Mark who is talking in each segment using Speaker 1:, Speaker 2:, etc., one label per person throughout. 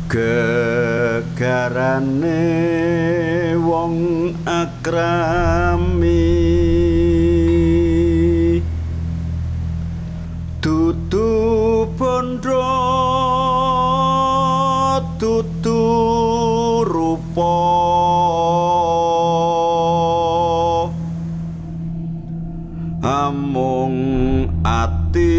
Speaker 1: Gegarane wong akrami dudu bondo dudu rupa amung ati.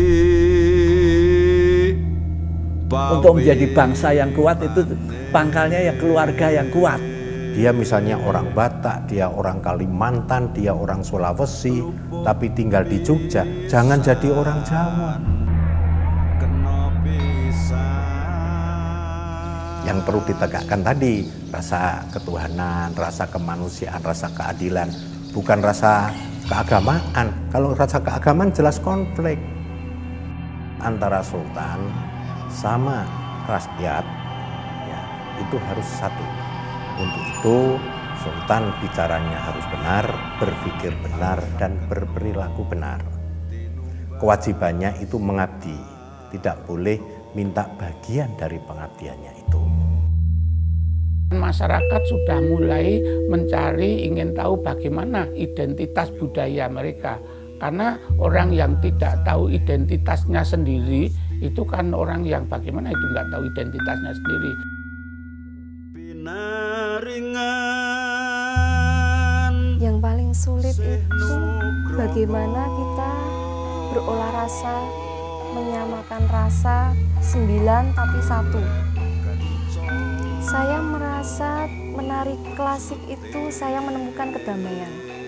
Speaker 2: Untuk menjadi bangsa yang kuat itu pangkalnya ya keluarga yang kuat.
Speaker 3: Dia misalnya orang Batak, dia orang Kalimantan, dia orang Sulawesi, tapi tinggal di Jogja, jangan jadi orang Jawa. Yang perlu ditegakkan tadi, rasa ketuhanan, rasa kemanusiaan, rasa keadilan, bukan rasa keagamaan. Kalau rasa keagamaan jelas konflik antara sultan sama rakyat, ya, itu harus satu. Untuk itu sultan bicaranya harus benar, berpikir benar, dan berperilaku benar. Kewajibannya itu mengabdi, tidak boleh minta bagian dari pengabdiannya itu.
Speaker 4: Masyarakat sudah mulai mencari, ingin tahu bagaimana identitas budaya mereka. Karena orang yang tidak tahu identitasnya sendiri, itu kan orang yang bagaimana itu nggak tahu identitasnya sendiri.
Speaker 5: Yang paling sulit itu bagaimana kita berolah rasa, menyamakan rasa 9 tapi 1. Saya merasa menari klasik itu saya menemukan kedamaian.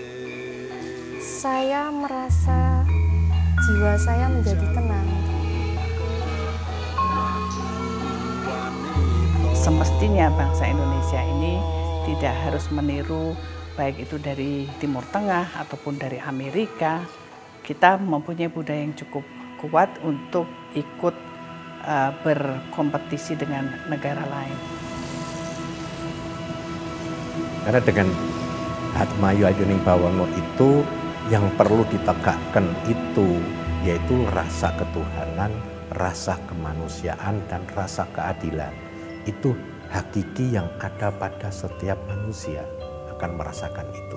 Speaker 5: Saya merasa jiwa saya menjadi tenang.
Speaker 6: Semestinya bangsa Indonesia ini tidak harus meniru baik itu dari Timur Tengah ataupun dari Amerika. Kita mempunyai budaya yang cukup kuat untuk ikut berkompetisi dengan negara lain.
Speaker 3: Karena dengan Hatmayu Ayuning Bawono itu yang perlu ditegakkan itu yaitu rasa ketuhanan, rasa kemanusiaan, dan rasa keadilan. Itu hakiki yang ada pada setiap manusia akan merasakan itu.